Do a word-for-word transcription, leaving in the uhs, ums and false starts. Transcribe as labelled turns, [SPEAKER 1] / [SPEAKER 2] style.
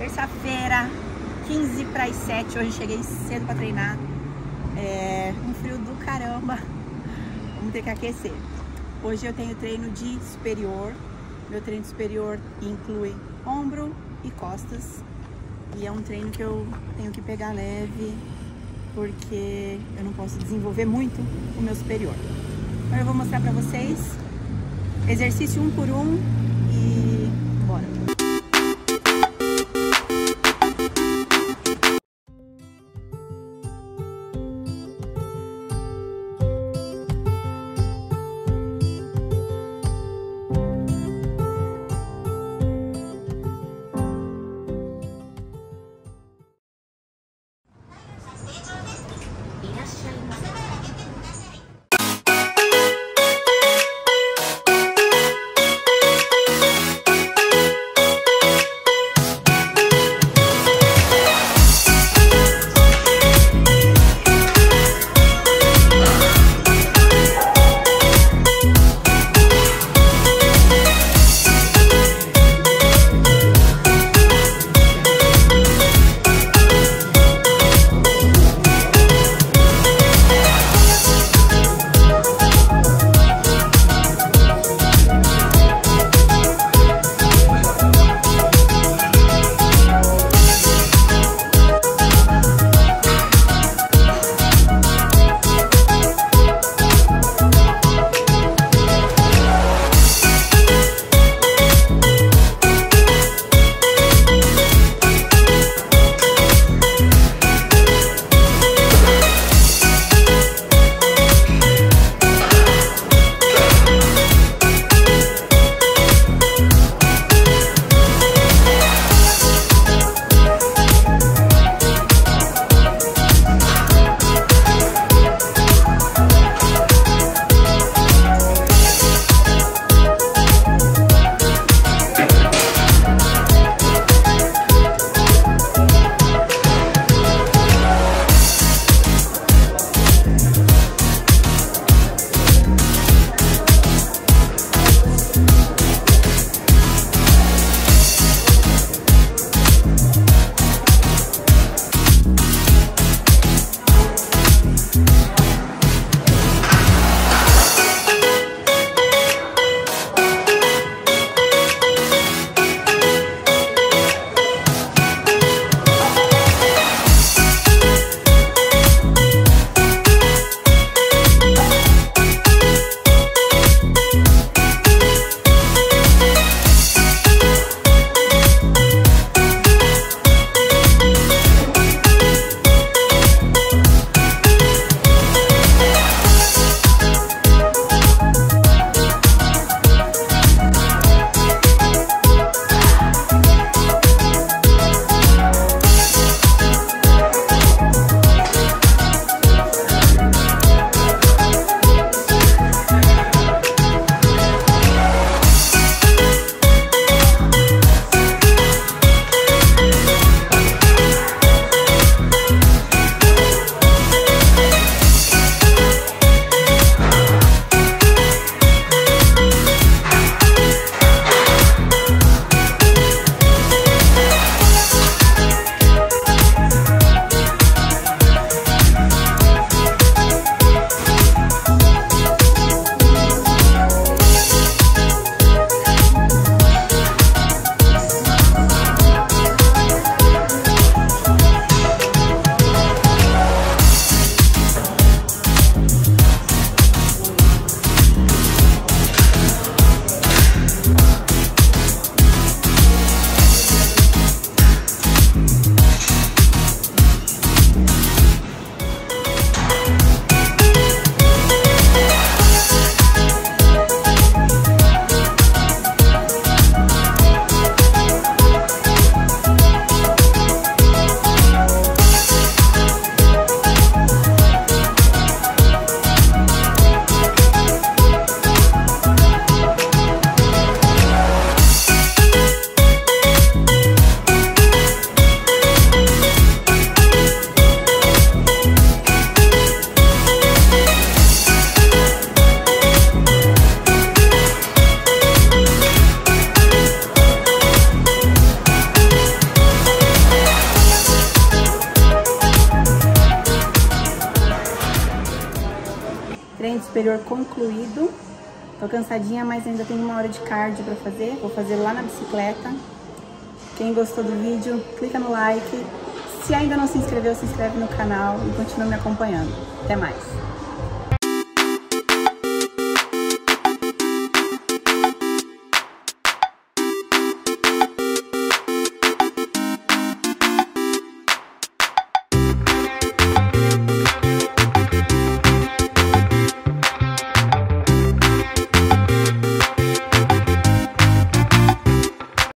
[SPEAKER 1] Terça-feira, quinze para as sete. Hoje cheguei cedo para treinar. É um frio do caramba. Vamos ter que aquecer. Hoje eu tenho treino de superior. Meu treino de superior inclui ombro e costas. E é um treino que eu tenho que pegar leve, porque eu não posso desenvolver muito o meu superior. Então eu vou mostrar para vocês exercício um por um e bora! superior concluído. Tô cansadinha, mas ainda tenho uma hora de cardio pra fazer. Vou fazer lá na bicicleta. Quem gostou do vídeo, clica no like. Se ainda não se inscreveu, se inscreve no canal e continua me acompanhando. Até mais!